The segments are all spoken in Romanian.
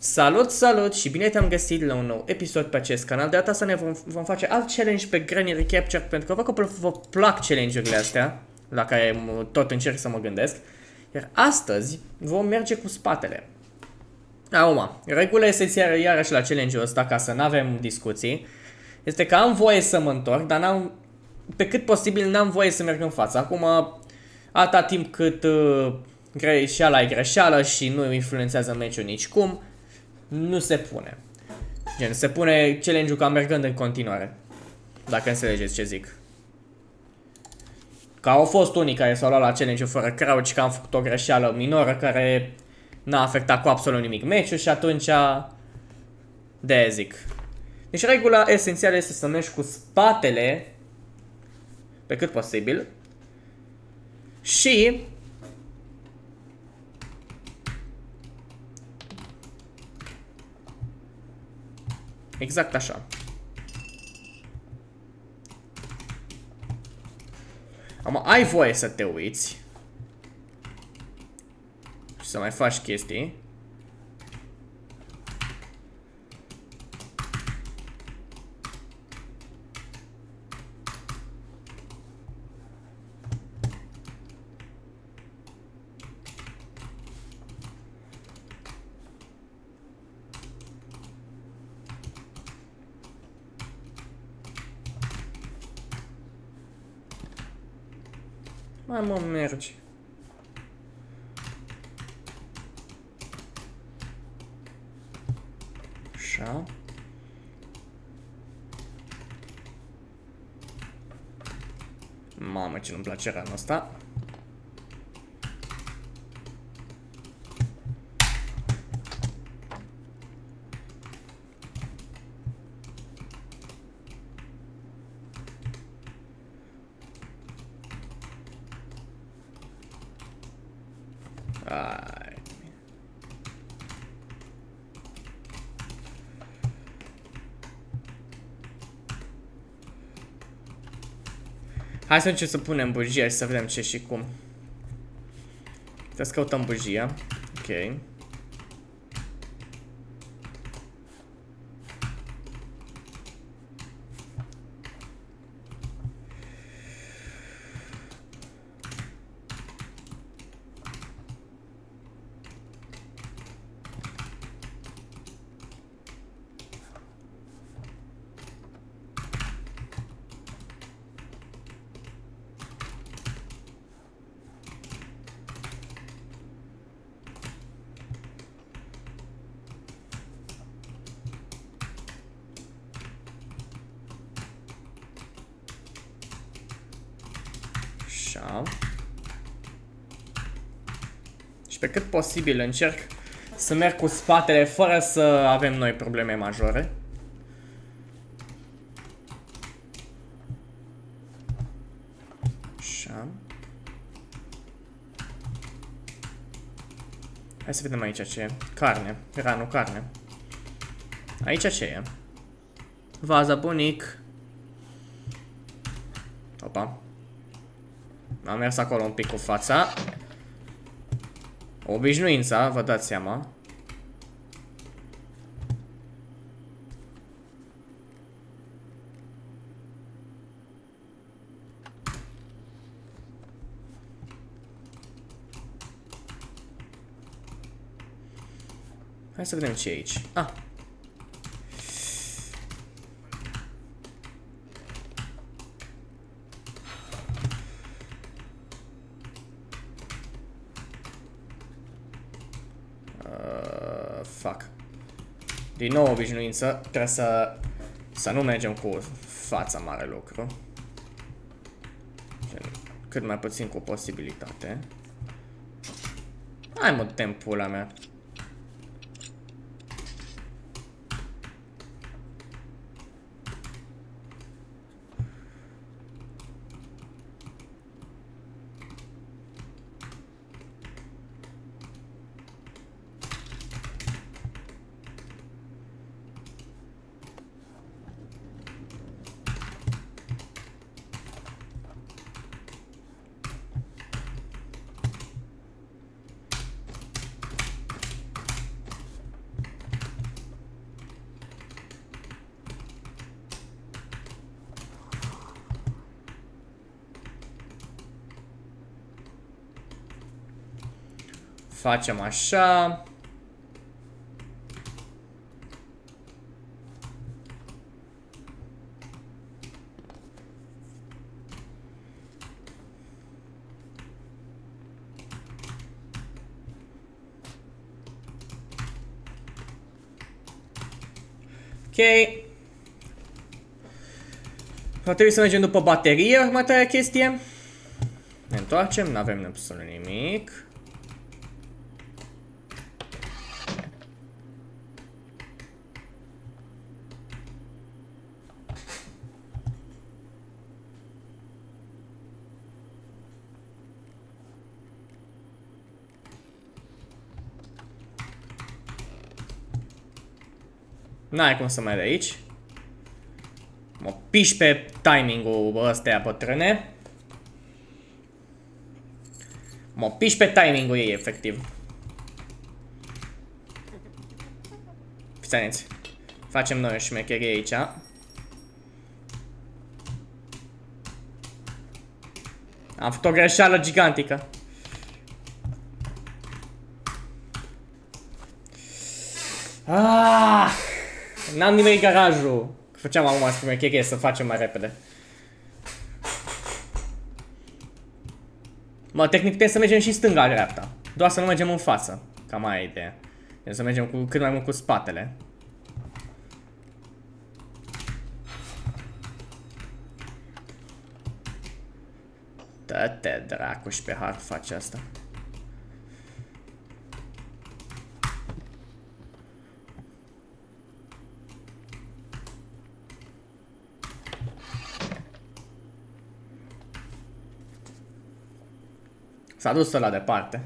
Salut, salut și bine te-am găsit la un nou episod pe acest canal. De data asta ne vom face alt challenge pe Granny Recapture, pentru că văd că vă plac challenge-urile astea, la care tot încerc să mă gândesc. Iar astăzi vom merge cu spatele. Acum, regula esențială iarăși la challenge-ul ăsta, ca să nu avem discuții, este că am voie să mă întorc, dar pe cât posibil n-am voie să merg în față. Acum, atâta timp cât greșeala e greșeală și nu influențează meciul nicicum, nu se pune. Gen, se pune challenge-ul ca mergând în continuare. Dacă înțelegeți ce zic. Că au fost unii care s-au luat la challenge-ul fără crouch, că am făcut o greșeală minoră care n-a afectat cu absolut nimic meciul și atunci de-aia zic. Deci regula esențială este să mergi cu spatele pe cât posibil și exact așa. Acum ai voie să te uiți și să mai faci chestii. Mai mă mergi. Așa. Mamă, ce nu-mi place ranul ăsta. Hai să încercem să punem bujia și să vedem ce și cum. Trebuie să căutăm bujia. Ok. Așa. Și pe cât posibil încerc să merg cu spatele fără să avem noi probleme majore. Așa. Hai să vedem aici ce e. Carne. Ranul carne. Aici ce e? Vaza bunic. Opa. Am mers acolo un pic cu fața. Obișnuința, vă dați seama. Hai să vedem ce e aici. Ah. Fuck. Din nou obișnuință. Trebuie să nu mergem cu fața mare lucru. Cât mai puțin cu posibilitate. Hai mă, tempula mea. Facem așa. Ok. Va trebui să mergem după baterie, următoarea chestie. Ne întoarcem, nu avem absolut nimic. N-ai cum să mai de aici. Mă piși pe timing-ul ăstea bătrâne. Mă piși pe timing-ul ei, efectiv. Fiți atenți. Facem noi o șmecherie aici. Am făcut o greșeală gigantică. N-am nimerit garajul. Făceam acum șmecherie să facem mai repede. Mă, tehnic putem să mergem și stânga-dreapta. Doar să nu mergem în față. Cam aia e ideea. Trebuie să mergem cu cât mai mult cu spatele. Dă-te dracu și pe hard face asta. S-a dus ăla departe.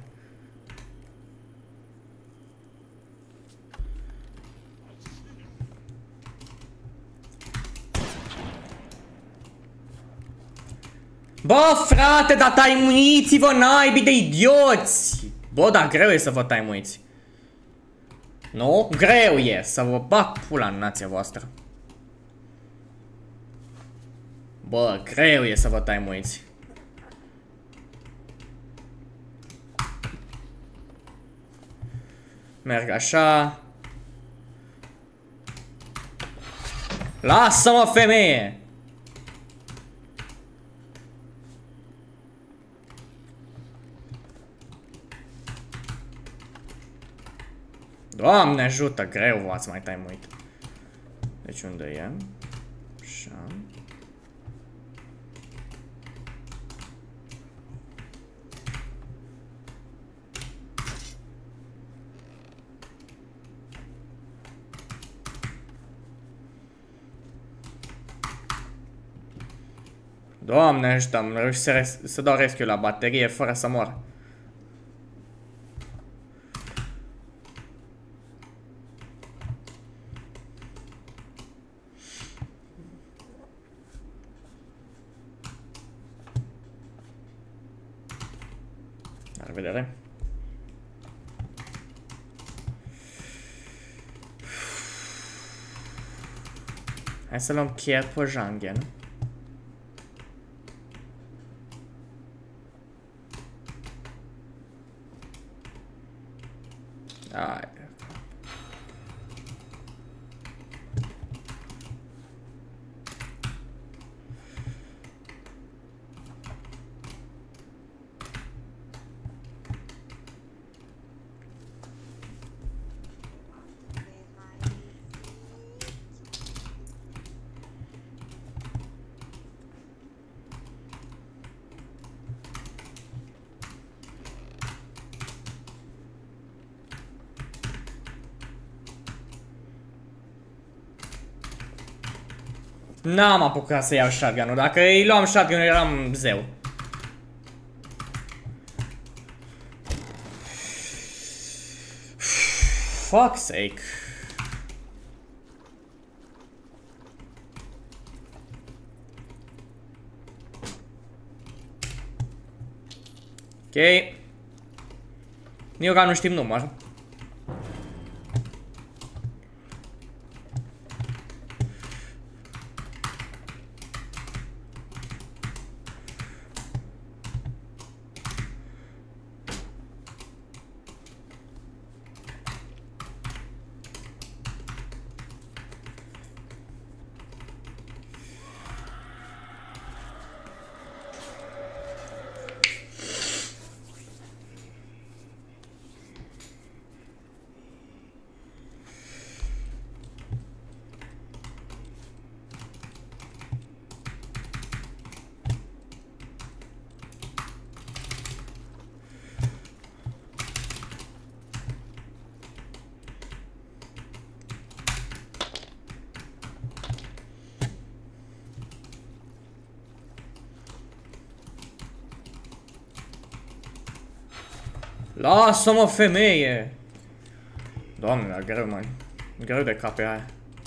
Bă, frate, dar taimuiți-vă, naibii de idioți! Bă, dar greu e să vă taimuiți. Nu? Greu e să vă bag pula în nația voastră. Bă, greu e să vă taimuiți. Merg așa. Lasă-mă, femeie! Doamne ajută, greu v-ați mai taimuit. Deci unde e? Așa. Doamne ajută, am reușit să dau rescue la baterie fără să mor. La revedere. Hai să luăm chiar pe Jangen. Hai. N-am apucat să iau shotgun-ul. Dacă îi luam shotgun-ul, eram zeu. Fuck's sake. Ok. Eu ca nu știm număr. Lasă-mă, femeie! Doamne, dar greu, man. Greu de cap pe aia.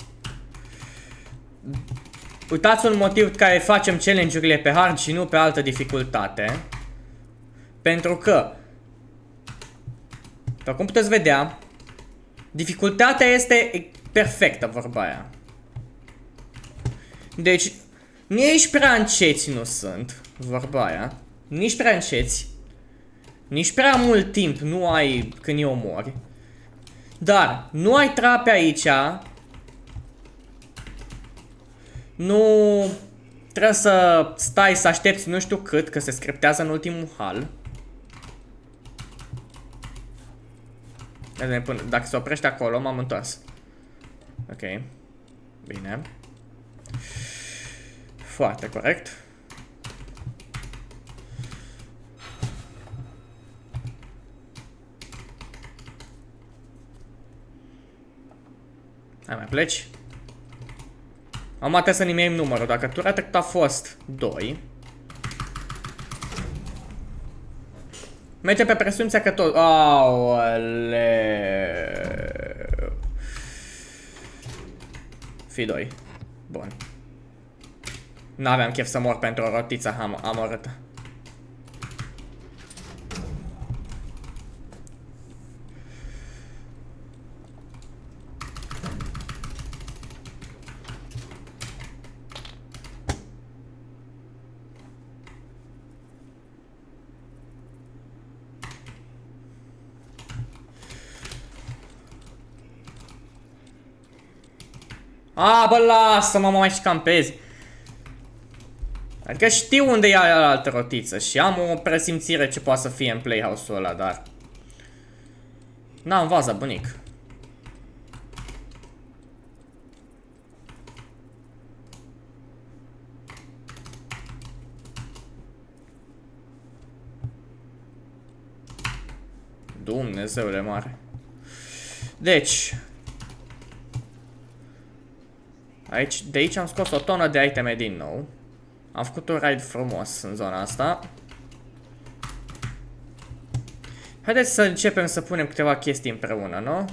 Uitați un motiv care facem challenge-urile pe hard și nu pe altă dificultate. Pentru că, după cum puteți vedea, dificultatea este perfectă, vorba aia. Deci, nici prea înceți nu sunt, vorba aia. Nici prea înceți. Nici prea mult timp nu ai când îi omori. Dar, nu ai trape aici. Nu trebuie să stai să aștepți nu știu cât, că se scriptează în ultimul hal. Dacă se oprește acolo, m-am întors. Ok. Bine. Foarte corect. Hai, mai pleci. Am trebuie să nimerim numărul. Dacă tura trecut a fost 2. Mergem pe presunția că tot... Aoleu. Fi 2. Bun. N-aveam chef să mor pentru o rotiță amorâtă. Bă, lasă-mă, mă mai și campezi. Adică știu unde e altă rotiță și am o presimțire ce poate să fie în playhouse-ul ăla, dar... N-am vaza, bunic. Dumnezeule mare. Deci... de aici am scos o tonă de iteme din nou. Am făcut un raid frumos în zona asta. Haideți să începem să punem câteva chestii împreună, nu?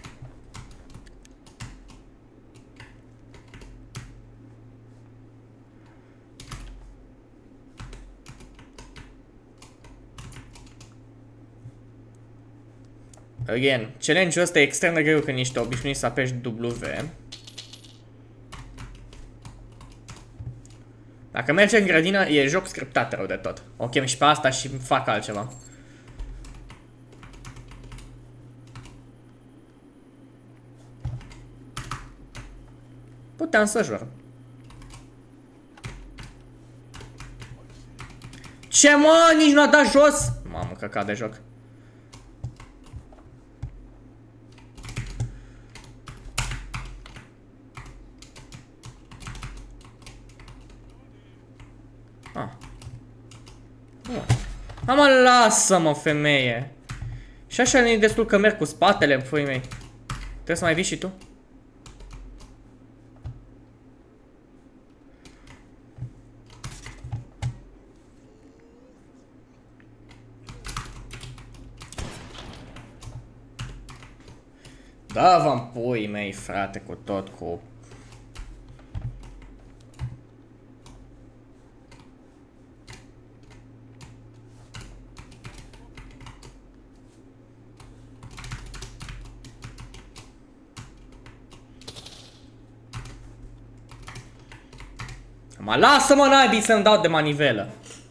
Again, challenge-ul ăsta e extrem de greu când ești obișnuit să apeși W. Dacă merge în grădină, e joc scriptat rău de tot. O chem și pe asta și fac altceva. Puteam să jur. Ce, mă? Nici nu a dat jos? Mamă, căcat de joc. Mă, lasă-mă, femeie. Și așa nu-i destul că merg cu spatele, pui mei. Trebuie să mai vii și tu? Da, v-am pui mei, frate, cu tot, cu... Mă lasă-mă, naibii, să-mi dau de manivelă.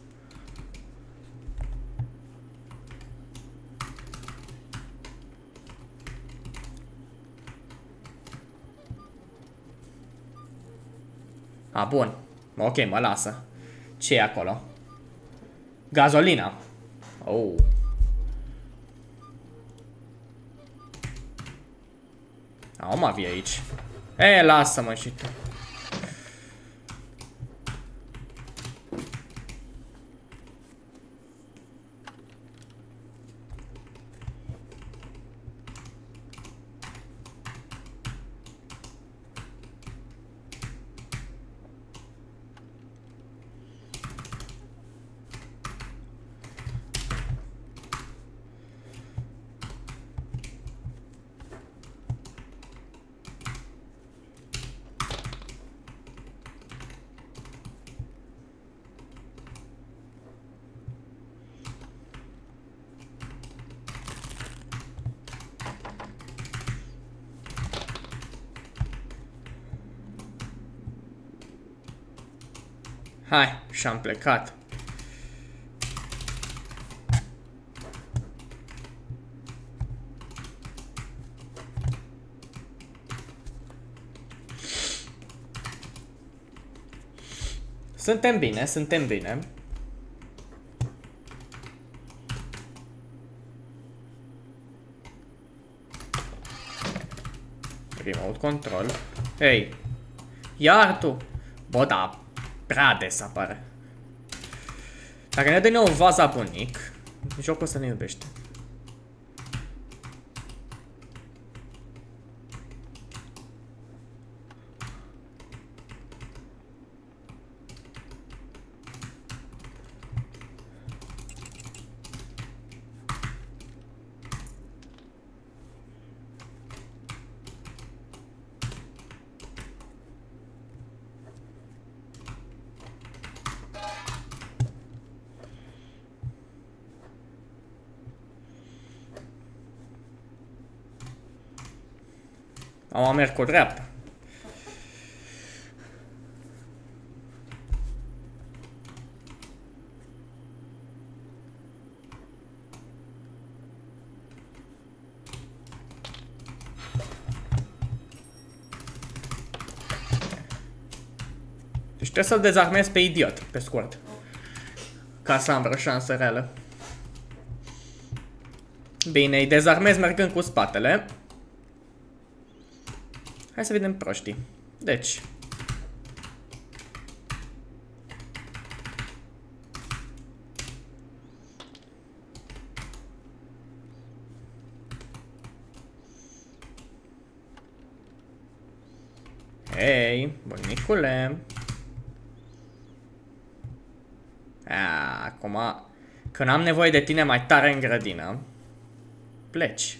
Bun. Ok, mă lasă. Ce e acolo? Gazolina. Oh. Mă vii aici. Lasă-mă și tu. Hai, și-am plecat. Suntem bine, suntem bine. Remote control. Hei. Iar tu. Bă, da. Prea des apare. Dacă ne dă nou vaza bunic, jocul ăsta ne iubește. Am merg cu dreapta. Deci trebuie să-l dezarmez pe idiot, pe scurt. Ca să am vreo șansă reală. Bine, îi dezarmez mergând cu spatele. Hai să vedem proștii. Deci. Hei, bunicule. Acum, când am nevoie de tine mai tare în grădină, pleci.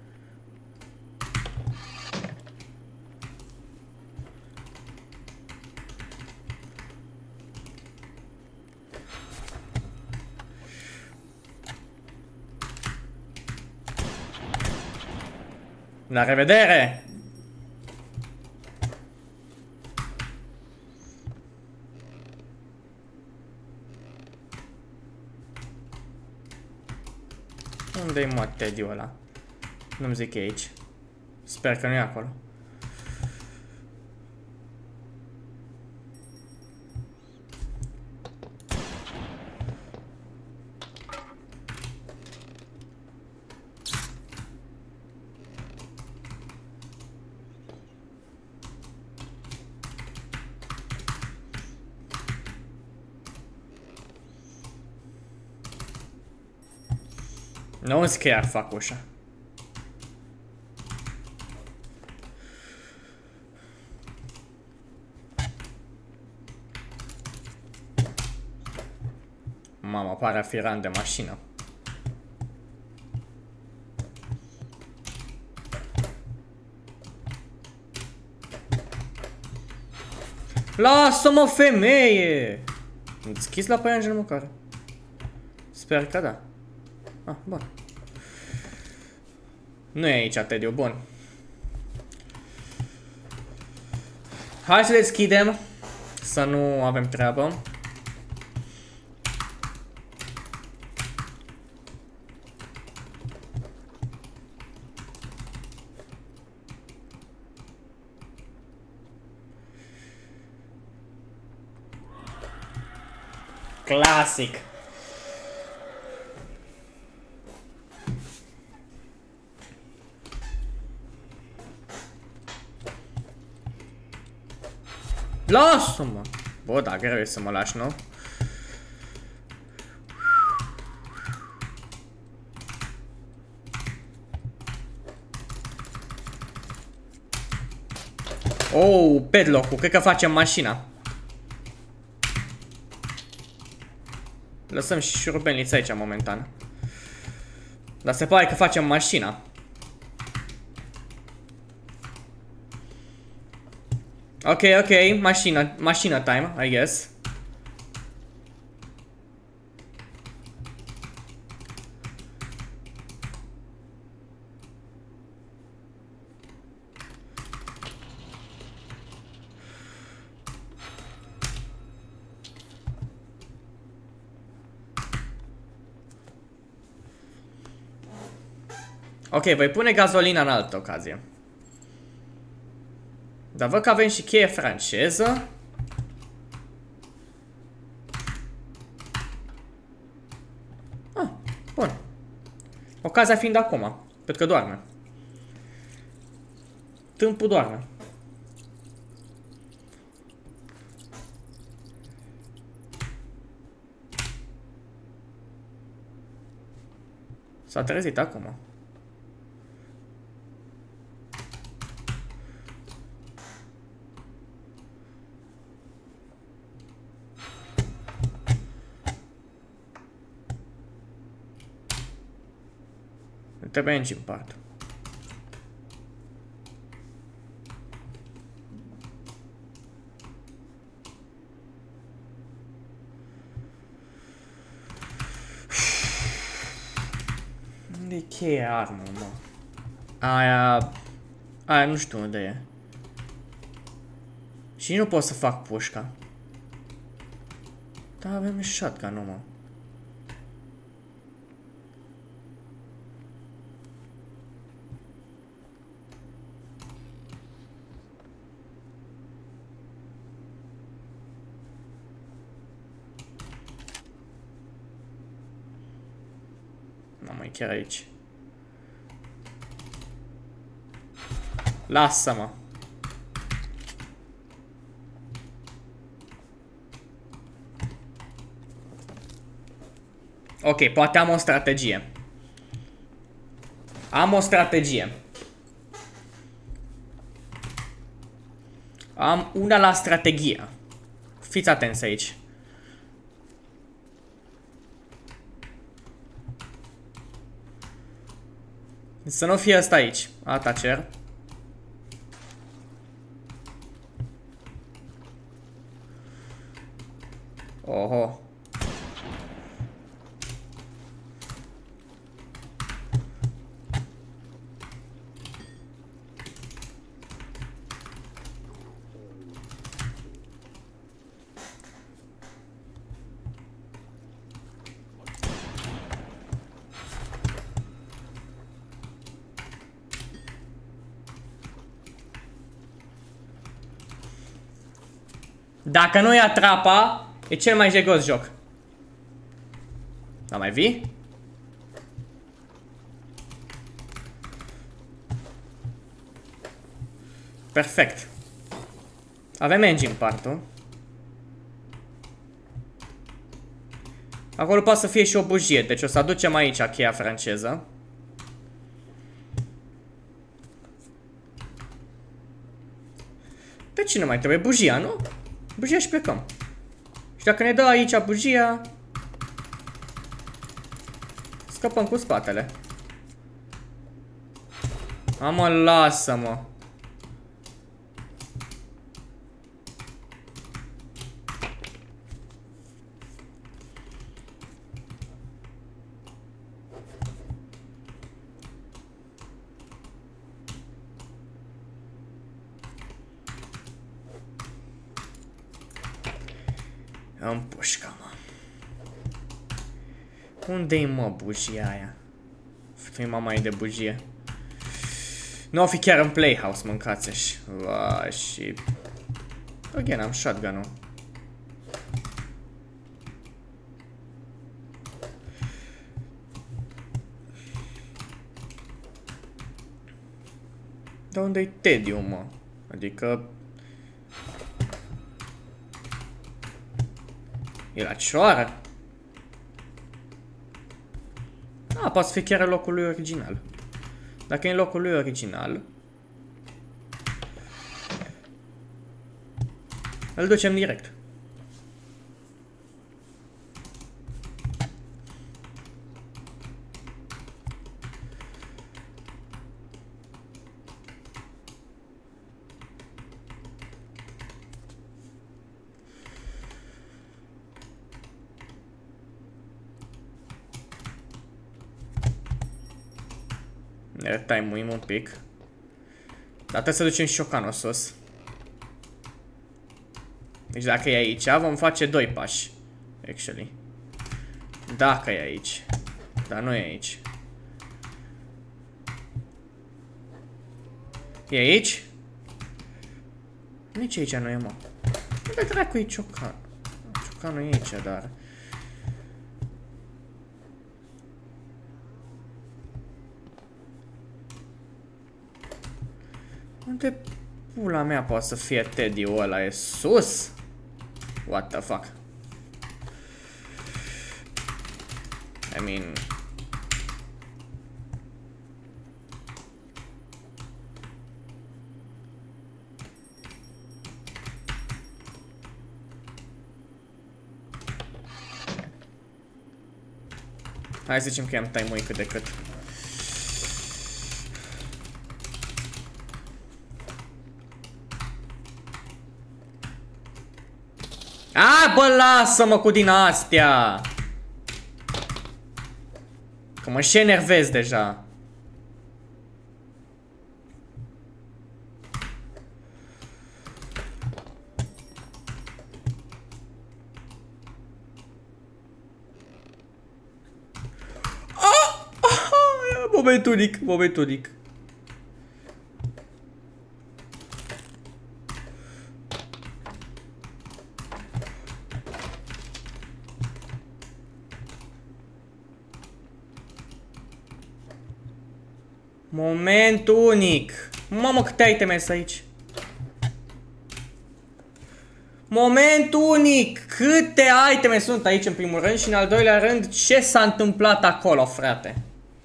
La revedere! Unde-i mă Teddy-ul ăla? Nu-mi zic aici. Sper că nu e acolo. Nu chiar fac ușa. Mama, pare a fi ran de mașină. Lasă-mă, femeie! Îți schis la păianjel măcar. Sper că da. Ah, bun. Nu e aici Teddy-ul, bun. Hai să deschidem. Să nu avem treabă. Clasic. Lasă-mă! Bă, da, greu e să mă lași, nu? Oh, padlock-ul, cred că facem mașina. Lăsăm și șurubelnița aici momentan. Dar se pare că facem mașina. Ok, ok, mașina time, I guess. Ok, voi pune gazolina în altă ocazie. Dar văd că avem și cheie franceză. Ah, bun. Ocazia fiind acum. Pentru că doarme. Tâmpul doarme. S-a trezit acum. Trebuie engine part. Unde-i cheia armă, mă? Aia nu știu unde e. Și nu pot să fac pușca. Da, avem shotgun-ul, mă. Mamă, e chiar aici. Lasă-mă. Ok, poate am o strategie. Am o strategie. Am una la strategie. Fiți atenți aici. Să nu fie ăsta aici. Atacer. Oho. Dacă nu ia trapa, e cel mai jegos joc. Da, mai vii? Perfect. Avem engine part-ul. Acolo poate să fie și o bujie, deci o să aducem aici cheia franceză. De ce nu mai trebuie? Bujia, nu? Bujia și plecăm. Și dacă ne dă aici bujia, scăpăm cu spatele. Mă, lasă-mă. Am pușca, mă. Unde-i, mă, bujia aia? Fii mama e de bujie. Nu o fi chiar în playhouse, mâncați-și. Și... Again, am shotgun-ul. Dar unde-i Teddy, mă? Adică... E la cioară? Ah, poate fi chiar în locul lui original. Dacă e în locul lui original, îl ducem direct. Ne time-uim un pic. Dar trebuie să ducem șocanul sus. Deci dacă e aici, vom face 2 pași. Actually. Dacă e aici. Dar nu e aici. E aici? Nici aici nu e, mă. Unde dracu e Ciocan? Ciocanul e aici, dar... Unde pula mea poate să fie Teddy-ul ăla? E sus? What the fuck? I mean... Hai să zicem că i-am time-ui cât de cât. A, bă, lasă-mă cu din astea! Că mă și enervez deja. Moment unic, moment unic. Moment unic. Mamă, câte iteme sunt aici. Moment unic. Câte iteme sunt aici în primul rând și în al doilea rând ce s-a întâmplat acolo, frate?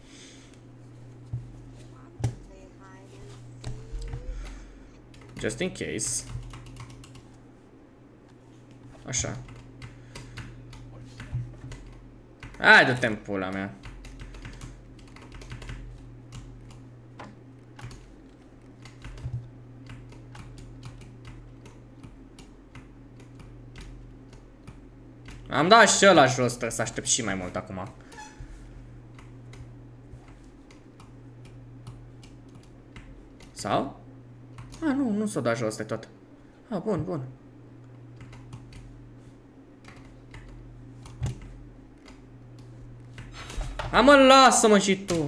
Just in case. Așa. Hai, dă-te în pula mea. Am dat și ăla jos, trebuie să aștept și mai mult acum. Sau? A, nu s-o da jos de tot. A, bun, bun. A, mă, lasă-mă și tu.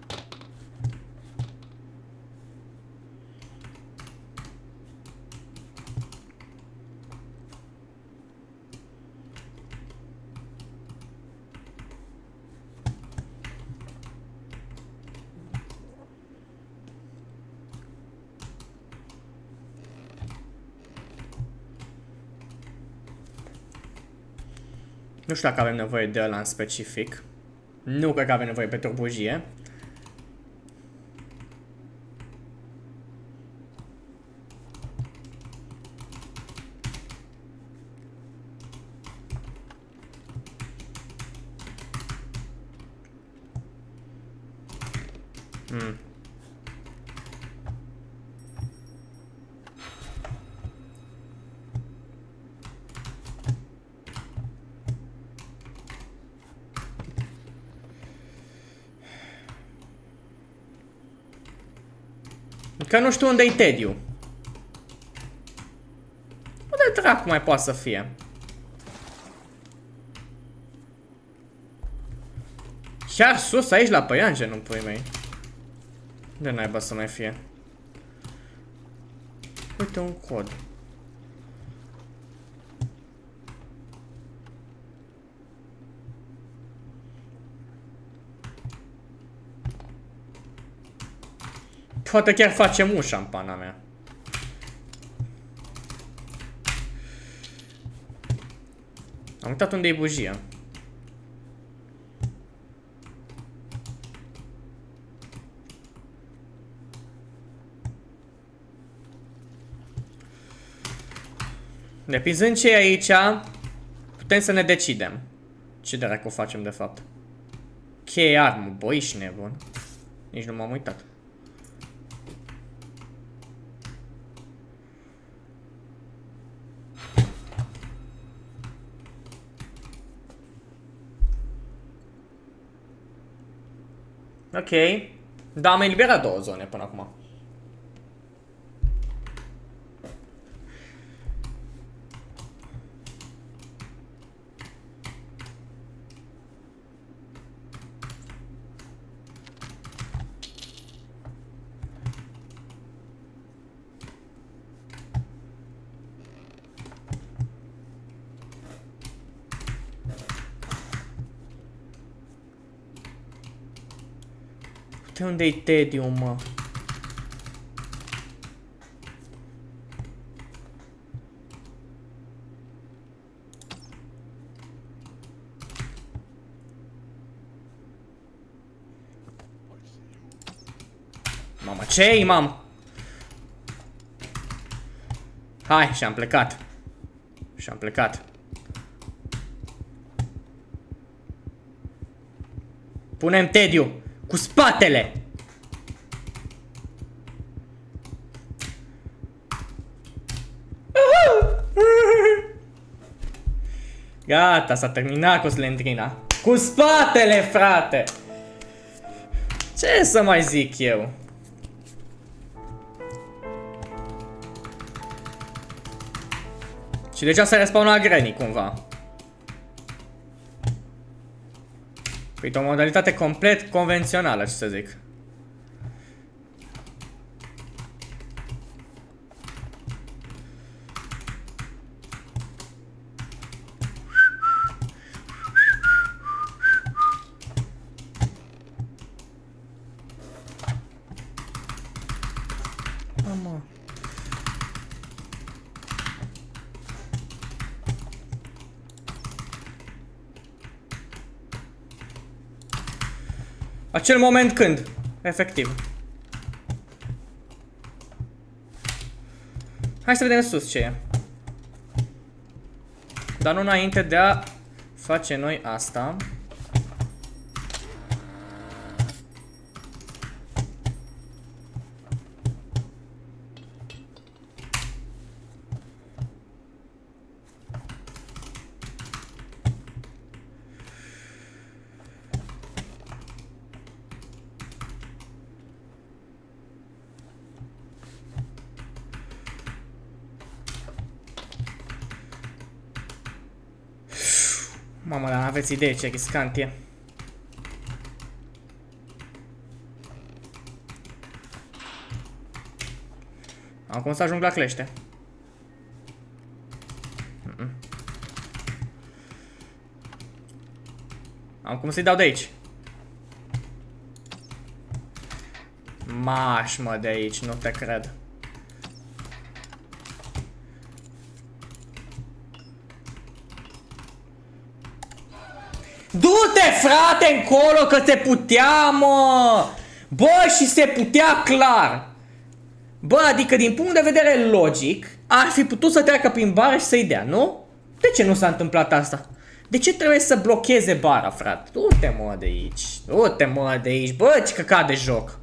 Nu știu dacă avem nevoie de ăla în specific. Nu cred că avem nevoie pentru o bujie. Că nu știu unde-i Teddy-ul. Unde dracu mai poate să fie? Chiar sus aici la păianjen, nu pui mei. De naiba să mai fie. Uite un cod. Poate chiar facem ușa în pana mea. Am uitat unde e bujia. Depinzând ce e aici, putem să ne decidem. Ce dracu facem de fapt? Cheie armă, băi, ești nebun. Nici nu m-am uitat. Ok. Da, am eliberat 2 zone până acum. De unde-i Tediu, mă? Mamă, ce-i, mam? Hai, și-am plecat. Și-am plecat. Punem Tediu cu spatele. Gata, s-a terminat cu slendrina. Cu spatele, frate. Ce să mai zic eu? Și deja s-a respawnat Granny cumva. Uite, o modalitate complet convențională, ce să zic. Mama. Acel moment când, efectiv. Hai să vedem sus ce e. Dar nu înainte de a face noi asta. Mamă, dar n-aveți idee ce riscant e. Am cum să ajung la clește. Am cum să-i dau de aici. Maș, mă, de aici, nu te cred. Du-te, frate, încolo, că se putea, mă! Bă, și se putea clar! Bă, adică din punct de vedere logic, ar fi putut să treacă prin bară și să-i dea, nu? De ce nu s-a întâmplat asta? De ce trebuie să blocheze bara, frate? Du-te, mă, de aici. Du-te, mă, de aici. Bă, ce căcat de joc.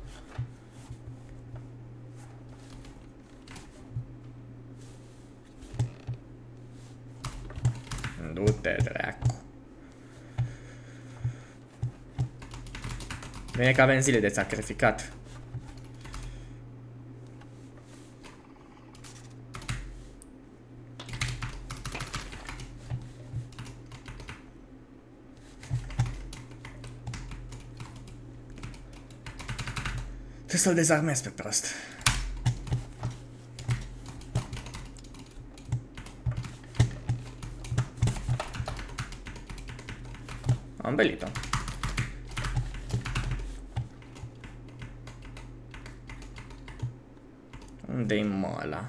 Du-te, dracu. Bine că avem zile de sacrificat. Trebuie să-l dezarmez pe prost. Am belit-o. Unde-i mă ăla?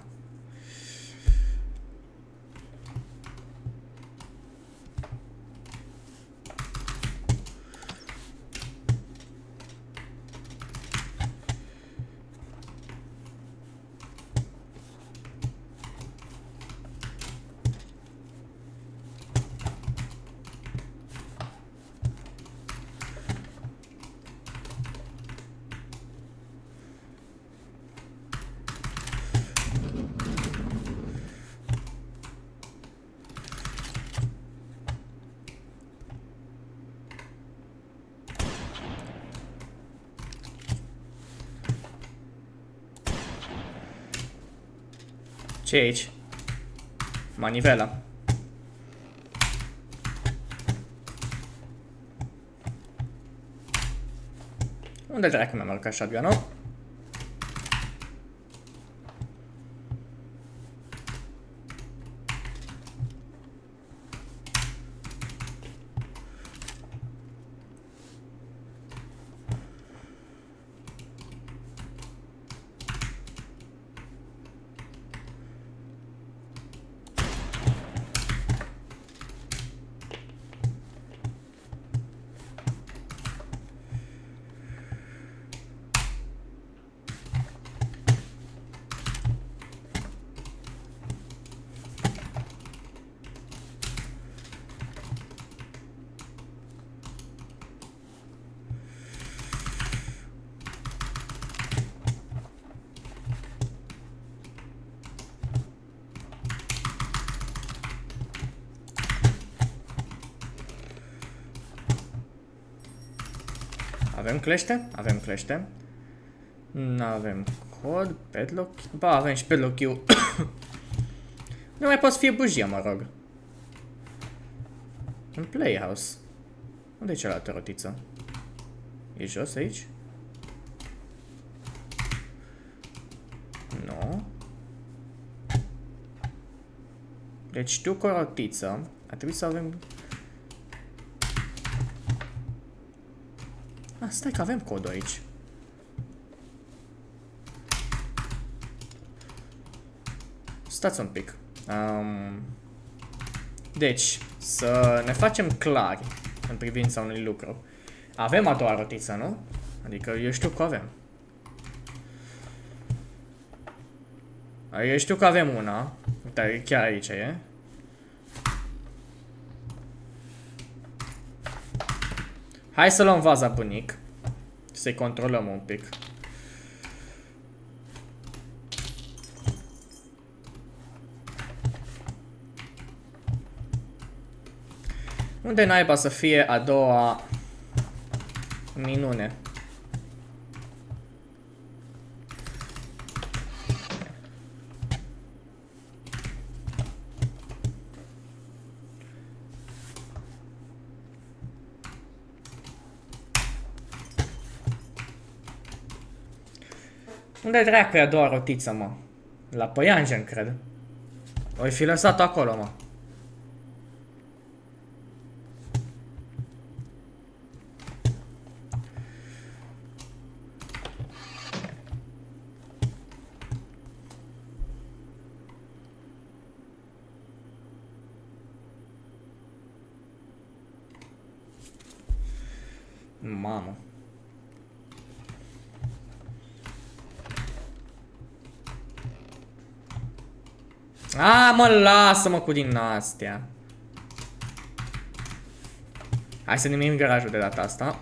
Ce e aici? Manivela. Unde dracu mi-am aruncat shotgun-ul? Avem clește? Avem clește. Nu avem cod, padlock. Ba, avem și padlock-ul. Nu mai poți fi bujie, mă rog. În playhouse. Unde e cealaltă rotiță? E jos aici? Nu. Deci știu cu o rotiță. Ar trebui să avem... Ah, stai că avem codul aici. Stați un pic. Deci, să ne facem clari în privința unui lucru. Avem a doua rotiță, nu? Adică eu știu că avem. Eu știu că avem una. Uite, chiar aici e. Hai să luăm vaza bunic. Să-i controlăm un pic. Unde naiba să fie a doua minune? Unde dracu e a doua rotiță, mă? La Păianjen, cred. O-i fi lăsat acolo, mă. Mamă. A, mă, lasă-mă cu din astea. Hai să nimim garajul de data asta.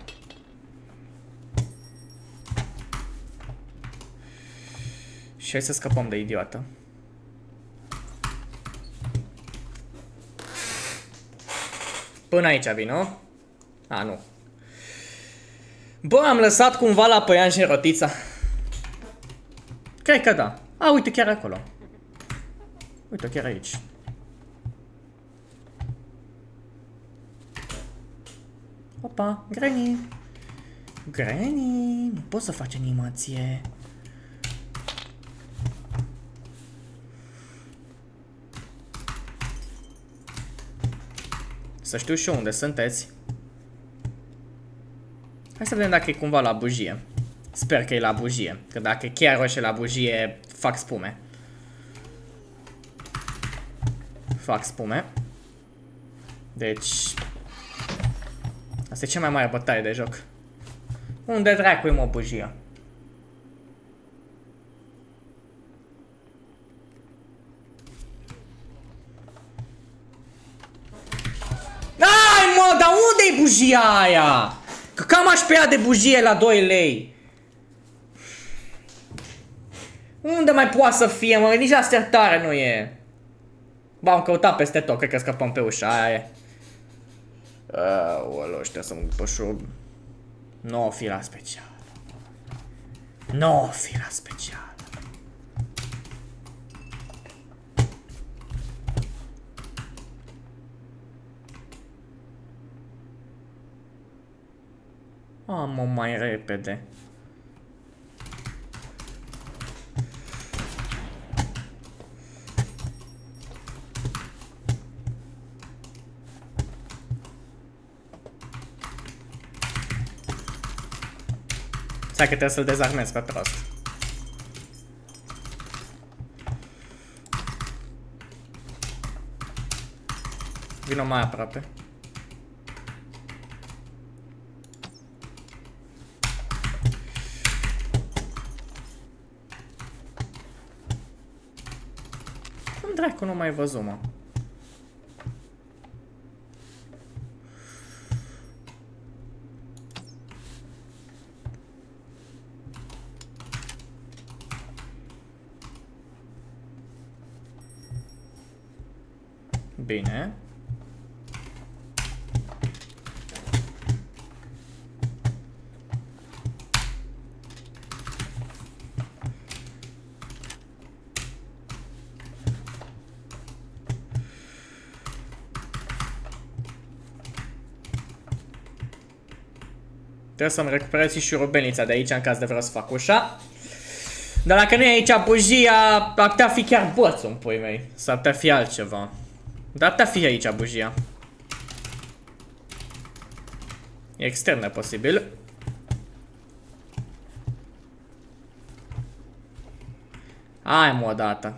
Și hai să scăpăm de idiotă. Până aici vin, nu? A, nu. Bă, am lăsat cumva la Păianjen rotița. Cred că da. A, uite, chiar acolo. Uite, chiar aici. Opa, Granny. Granny, nu poți să faci animație. Să știu și eu unde sunteți. Hai să vedem dacă e cumva la bujie. Sper că e la bujie. Că dacă chiar o și la bujie, fac spume. Fac spume. Deci... asta e cea mai mare bătaie de joc. Unde dracu e, mă, bujia? Ai, mă, dar unde e bujia aia? Că cam aș pe ea de bujie la 2 lei. Unde mai poate să fie, mă? Nici asertare nu e. Bă, am căutat peste tot, cred că scăpăm pe ușa aia e. Aoleu, ăștia să mă pășu. Nu o fi la special. Nu o fi la special. Mă, mai repede. Stai că trebuie să-l dezarmez pe prost. Vino mai aproape. Cum dracu nu mai văzut, mă? Bine. Trebuie să-mi recuperez și șurubelnița de aici în caz de vreau să fac ușa. Dar dacă nu e aici bujia, ar putea fi chiar bățul în pui mei. S-ar putea fi altceva. Dar ar putea fi aici bujia. E extrem de posibil. Hai mă odată.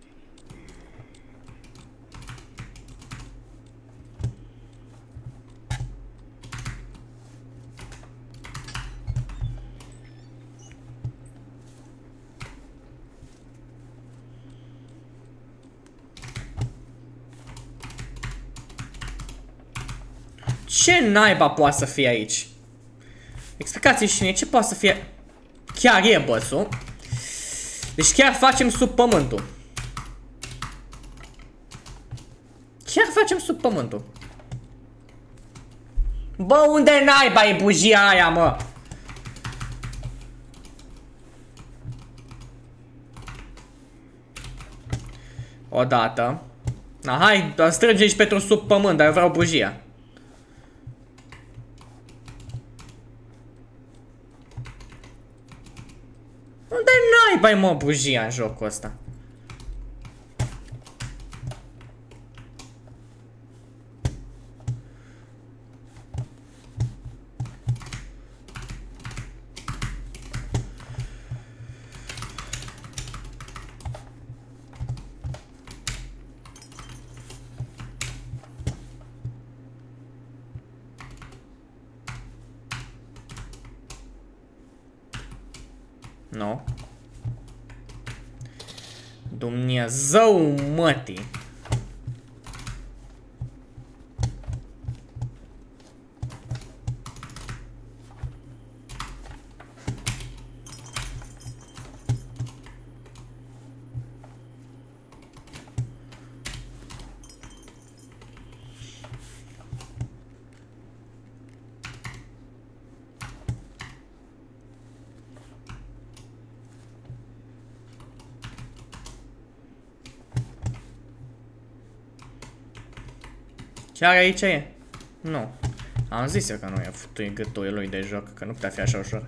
Ce naiba poate să fie aici? Explicați-mi și mie ce poate să fie. Chiar e bățul. Deci chiar facem sub pământul. Chiar facem sub pământul. Bă, unde naiba e bujia aia, mă? Odată. Na, hai, strânge și pentru sub pământ, dar eu vreau bujia. Unde naiba e, mă, bujia în jocul ăsta? Nu. Dumnezeu mătii. Chiar aici e? Nu. Am zis eu că nu e futui gâtul lui de joc, că nu putea fi așa ușor.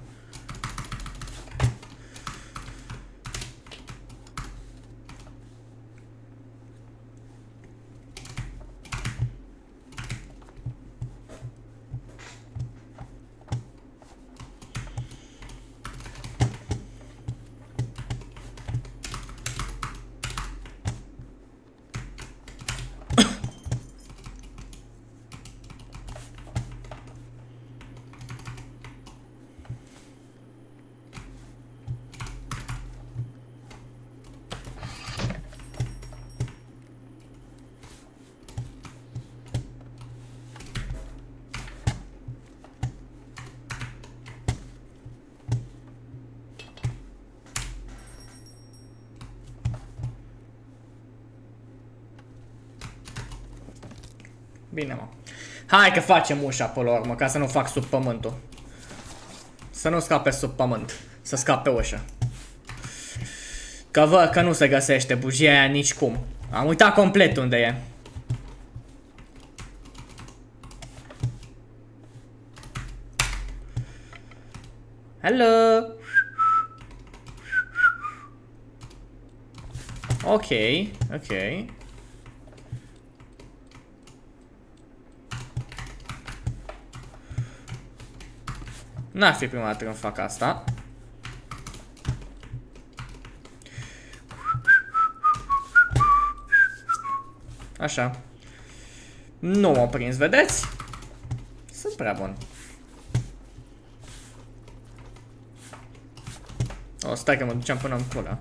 Bine, mă. Hai că facem ușa pe la urmă, ca să nu fac sub pământul. Să nu scape sub pământ. Să scape ușa. Că văd că nu se găsește bujia aia nicicum. Am uitat complet unde e. Hello. Ok, ok. N-ar fi prima dată când fac asta. Așa. Nu m-au prins, vedeți? Sunt prea bun. O, stai că mă duceam până în pula.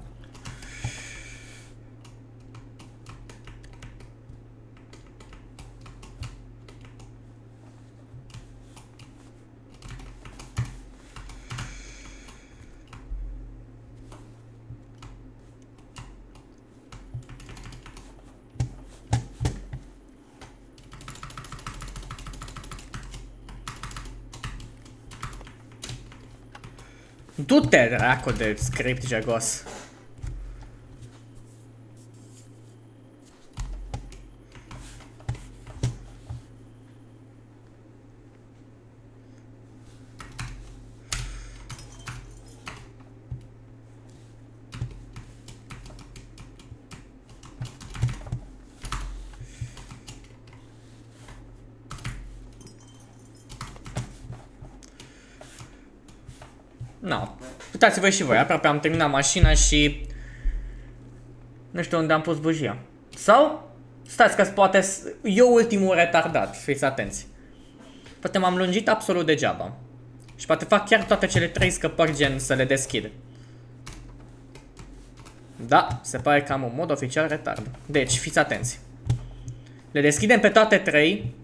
Du-te, dracu, de script jegos. No. Uitați-vă și voi, aproape am terminat mașina și... Nu știu unde am pus bujia. Sau... Stați că poate... Eu ultimul retardat, fiți atenți. Poate m-am lungit absolut degeaba. Și poate fac chiar toate cele 3 scăpări gen să le deschid. Da, se pare că am un mod oficial retard. Deci, fiți atenți. Le deschidem pe toate 3.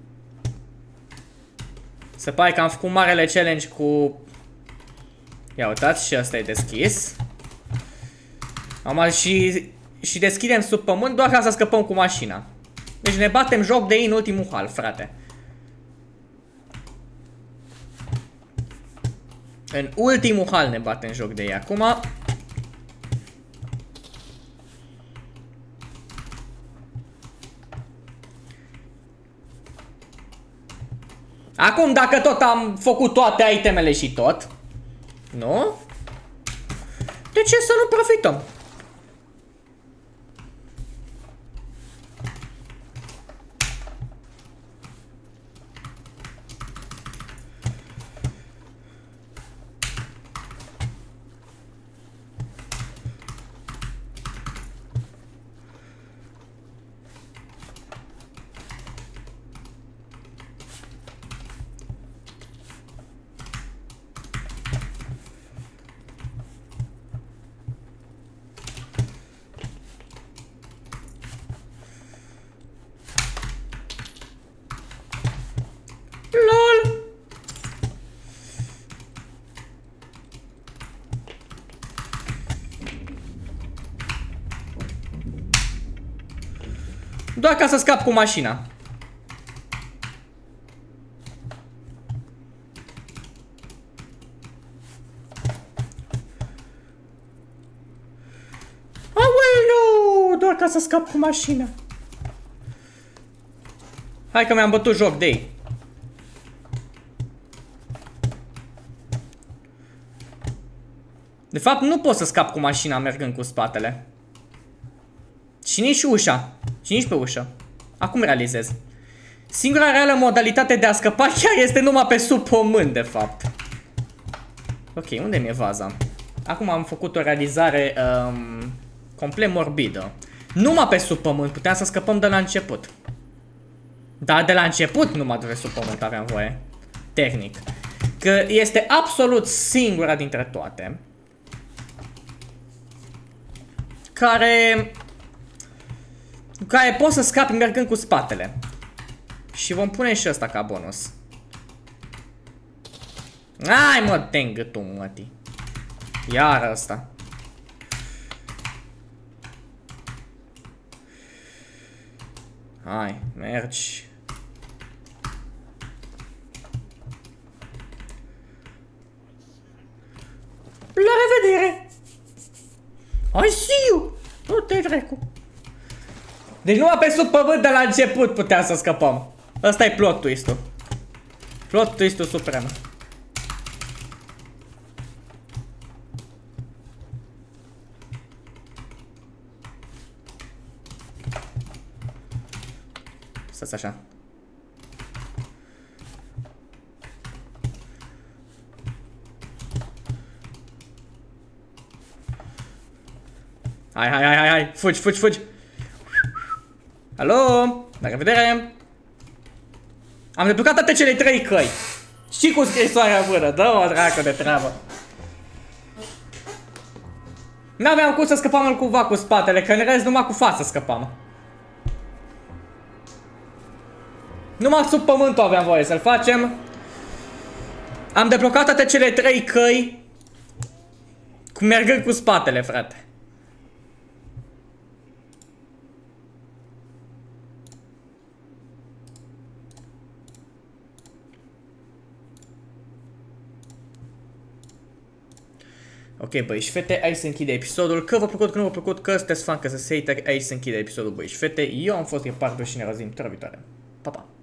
Se pare că am făcut marele challenge cu... Ia uitați, și ăsta e deschis. Am și deschidem sub pământ doar ca să scăpăm cu mașina. Deci ne batem joc de ei în ultimul hal, frate. În ultimul hal ne batem joc de ei acum. Acum, dacă tot am făcut toate itemele și tot, nu? De ce să nu profităm? Doar ca să scap cu mașina. Aoleu, doar ca să scap cu mașina. Hai că mi-am bătut joc de ei. De fapt, nu pot să scap cu mașina mergând cu spatele. Și nici ușa. Și nici pe ușă. Acum realizez. Singura reală modalitate de a scăpa chiar este numai pe sub pământ, de fapt. Ok, unde mi-e vaza? Acum am făcut o realizare complet morbidă. Numai pe sub pământ puteam să scăpăm de la început. Dar de la început numai de pe sub pământ aveam voie. Tehnic. Că este absolut singura dintre toate care poți să scapi mergând cu spatele. Și vom pune și ăsta ca bonus. Hai mă, tengă tu, măti. Iar ăsta. Hai, mergi. La revedere! I see you! Nu te trecu. Deci numai pe sub pământ de la început puteam să scăpăm. Ăsta e plot twist-ul. Plot twist-ul suprem. Stați așa. Hai, fugi. Alo, la revedere. Am deblocat toate cele 3 căi. Și cu scrisoarea în mână, dă-o dracu de treabă. N-aveam cum să scăpam cumva cu spatele, că în rest numai cu față scăpam. Numai sub pământul aveam voie să-l facem. Am deblocat toate cele 3 căi mergând cu spatele, frate. Ok, băi și fete, aici se închide episodul. Că v-a plăcut, că nu v-a plăcut, că sunteți fan, că se hater, aici se închide episodul, băi și fete. Eu am fost Ghepardo și ne auzim viitoare. Pa, pa!